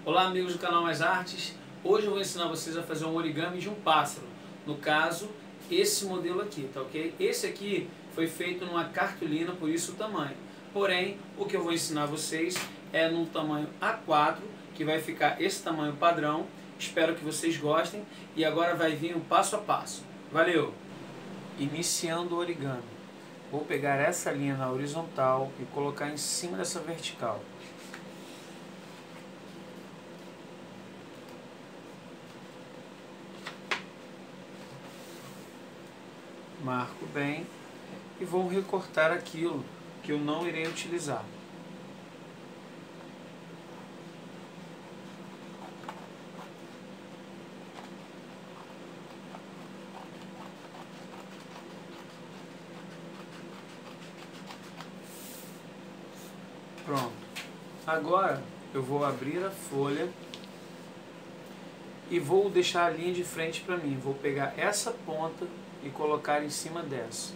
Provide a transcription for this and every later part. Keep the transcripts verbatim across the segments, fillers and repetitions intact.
Olá amigos do canal Mais Artes, hoje eu vou ensinar vocês a fazer um origami de um pássaro, no caso, esse modelo aqui, tá ok? Esse aqui foi feito numa cartolina, por isso o tamanho, porém, o que eu vou ensinar vocês é num tamanho A quatro, que vai ficar esse tamanho padrão, espero que vocês gostem, e agora vai vir um passo a passo. Valeu! Iniciando o origami, vou pegar essa linha na horizontal e colocar em cima dessa vertical. Marco bem e vou recortar aquilo que eu não irei utilizar. Pronto. Agora eu vou abrir a folha e vou deixar a linha de frente para mim. Vou pegar essa ponta e colocar em cima dessa.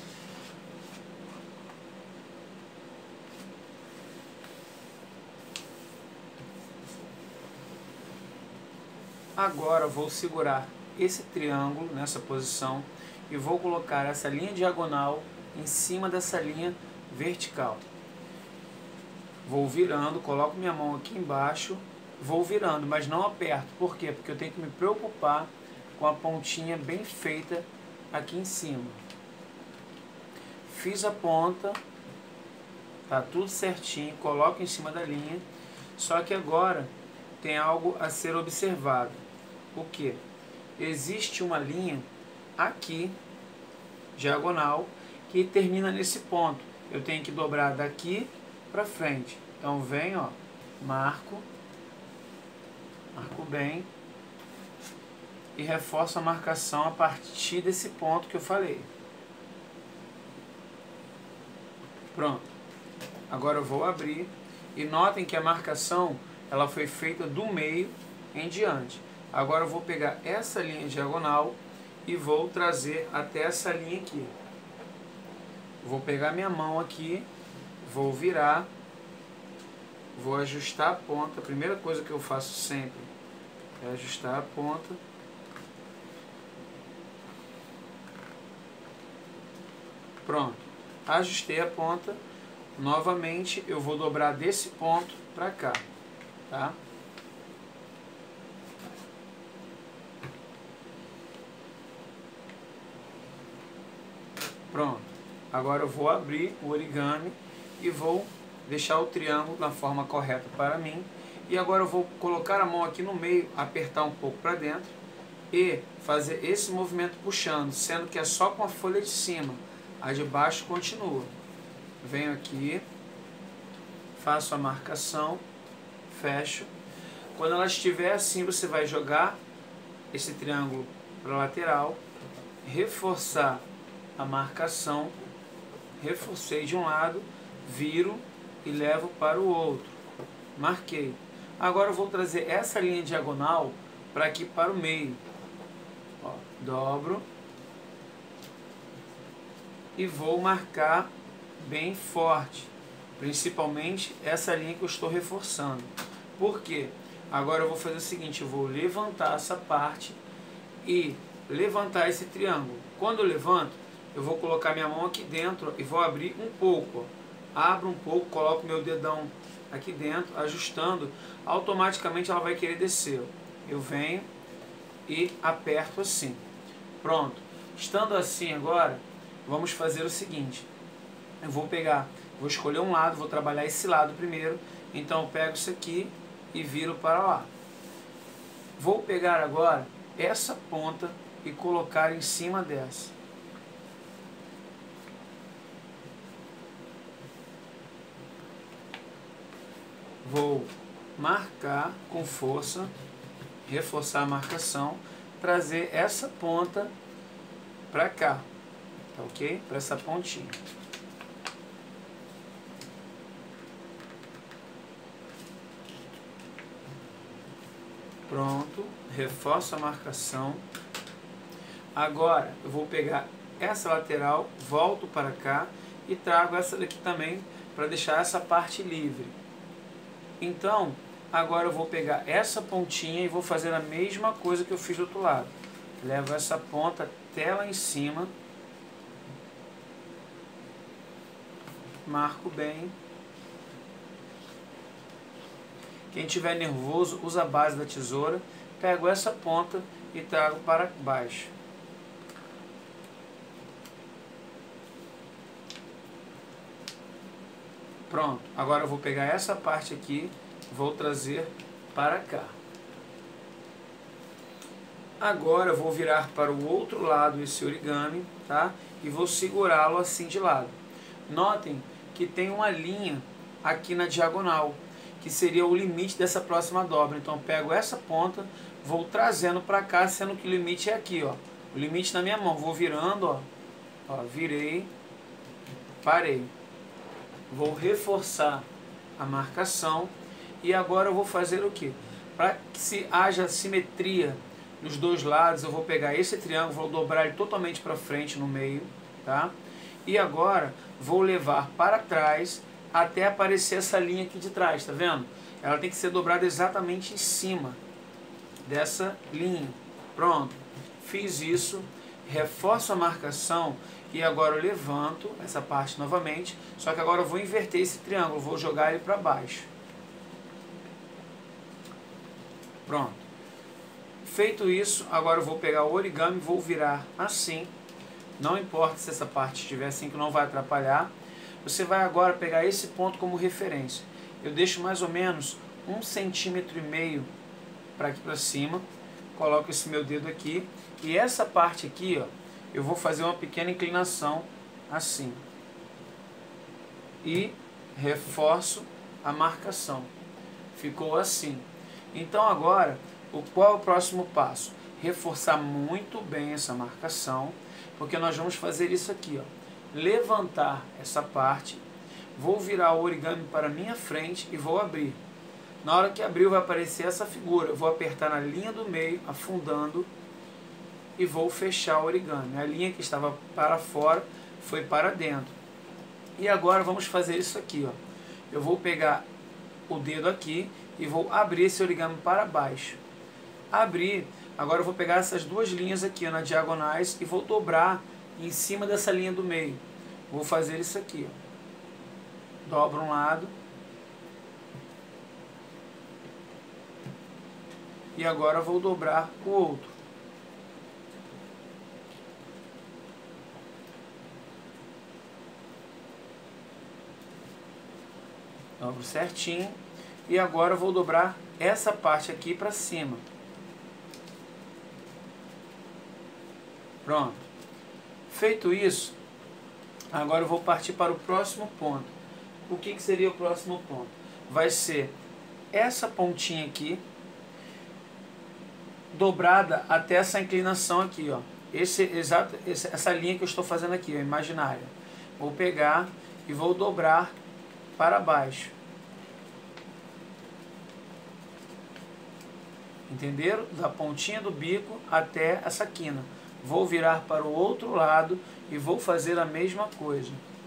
Agora vou segurar esse triângulo nessa posição e vou colocar essa linha diagonal em cima dessa linha vertical. Vou virando, coloco minha mão aqui embaixo, vou virando, mas não aperto. Por quê? Porque eu tenho que me preocupar com a pontinha bem feita aqui em cima. Fiz a ponta, tá tudo certinho, coloco em cima da linha, só que agora tem algo a ser observado. O que? Existe uma linha aqui, diagonal, que termina nesse ponto. Eu tenho que dobrar daqui para frente. Então venho, ó, marco, marco bem, e reforço a marcação a partir desse ponto que eu falei. Pronto. Agora eu vou abrir e notem que a marcação ela foi feita do meio em diante. Agora eu vou pegar essa linha diagonal e vou trazer até essa linha aqui. Vou pegar minha mão aqui, vou virar, vou ajustar a ponta. A primeira coisa que eu faço sempre é ajustar a ponta. Pronto, ajustei a ponta, novamente eu vou dobrar desse ponto para cá, tá? Pronto, agora eu vou abrir o origami e vou deixar o triângulo na forma correta para mim. E agora eu vou colocar a mão aqui no meio, apertar um pouco para dentro e fazer esse movimento puxando, sendo que é só com a folha de cima. A de baixo continua. Venho aqui, faço a marcação, fecho. Quando ela estiver assim, você vai jogar esse triângulo para a lateral, reforçar a marcação, reforcei de um lado, viro e levo para o outro. Marquei. Agora eu vou trazer essa linha diagonal para aqui para o meio. Ó, dobro. E vou marcar bem forte, principalmente essa linha que eu estou reforçando. Por quê? Agora eu vou fazer o seguinte, eu vou levantar essa parte e levantar esse triângulo. Quando eu levanto, eu vou colocar minha mão aqui dentro e vou abrir um pouco. Ó. Abro um pouco, coloco meu dedão aqui dentro, ajustando, automaticamente ela vai querer descer. Eu venho e aperto assim. Pronto. Estando assim agora, vamos fazer o seguinte, eu vou pegar, vou escolher um lado, vou trabalhar esse lado primeiro, então eu pego isso aqui e viro para lá. Vou pegar agora essa ponta e colocar em cima dessa. Vou marcar com força, reforçar a marcação, trazer essa ponta para cá. Tá ok? Para essa pontinha. Pronto. Reforço a marcação. Agora eu vou pegar essa lateral, volto para cá e trago essa daqui também para deixar essa parte livre. Então, Agora eu vou pegar essa pontinha e vou fazer a mesma coisa que eu fiz do outro lado. Levo essa ponta até lá em cima. Marco bem. Quem tiver nervoso, usa a base da tesoura. Pego essa ponta e trago para baixo. Pronto. Agora eu vou pegar essa parte aqui, vou trazer para cá. Agora eu vou virar para o outro lado esse origami, tá? E vou segurá-lo assim de lado. Notem que tem uma linha aqui na diagonal, que seria o limite dessa próxima dobra. Então eu pego essa ponta, vou trazendo para cá, sendo que o limite é aqui, ó. O limite na minha mão, vou virando, ó. Ó, virei, parei. Vou reforçar a marcação e agora eu vou fazer o que? Para que se haja simetria nos dois lados, eu vou pegar esse triângulo, vou dobrar ele totalmente para frente no meio, tá? E agora vou levar para trás até aparecer essa linha aqui de trás, tá vendo? Ela tem que ser dobrada exatamente em cima dessa linha. Pronto, fiz isso, reforço a marcação e agora eu levanto essa parte novamente, só que agora eu vou inverter esse triângulo, vou jogar ele para baixo. Pronto. Feito isso, agora eu vou pegar o origami, vou virar assim. Não importa se essa parte estiver assim, que não vai atrapalhar. Você vai agora pegar esse ponto como referência. Eu deixo mais ou menos um centímetro e meio para aqui para cima. Coloco esse meu dedo aqui. E essa parte aqui, ó, eu vou fazer uma pequena inclinação assim. E reforço a marcação. Ficou assim. Então agora, o, qual é o próximo passo? Reforçar muito bem essa marcação, porque nós vamos fazer isso aqui, ó. Levantar essa parte, vou virar o origami para minha frente e vou abrir. Na hora que abrir vai aparecer essa figura, eu vou apertar na linha do meio, afundando, e vou fechar o origami. A linha que estava para fora foi para dentro. E agora vamos fazer isso aqui, ó. Eu vou pegar o dedo aqui e vou abrir esse origami para baixo. Abrir, agora eu vou pegar essas duas linhas aqui, ó, na diagonais, e vou dobrar em cima dessa linha do meio. Vou fazer isso aqui, ó. Dobro um lado. E agora vou dobrar o outro. Dobro certinho. E agora eu vou dobrar essa parte aqui para cima. Pronto. Feito isso, agora eu vou partir para o próximo ponto. O que, que seria o próximo ponto? Vai ser essa pontinha aqui, dobrada até essa inclinação aqui, ó. Esse, exato, essa linha que eu estou fazendo aqui, ó, imaginária. Vou pegar e vou dobrar para baixo. Entenderam? Da pontinha do bico até essa quina. Vou virar para o outro lado e vou fazer a mesma coisa.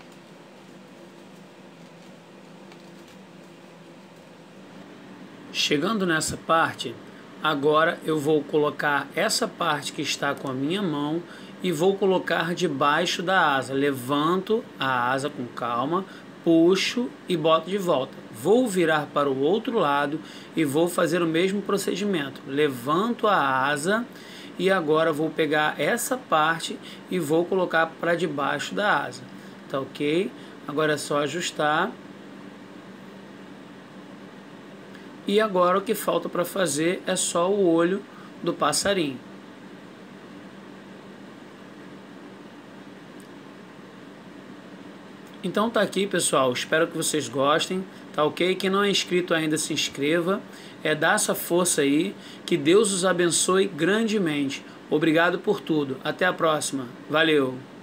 Chegando nessa parte, agora eu vou colocar essa parte que está com a minha mão e vou colocar debaixo da asa. Levanto a asa com calma, puxo e boto de volta. Vou virar para o outro lado e vou fazer o mesmo procedimento. Levanto a asa e agora vou pegar essa parte e vou colocar para debaixo da asa. Tá ok? Agora é só ajustar. E agora o que falta para fazer é só o olho do passarinho. Então tá aqui, pessoal, espero que vocês gostem, tá ok? Quem não é inscrito ainda, se inscreva, é dar essa força aí, que Deus os abençoe grandemente. Obrigado por tudo, até a próxima, valeu!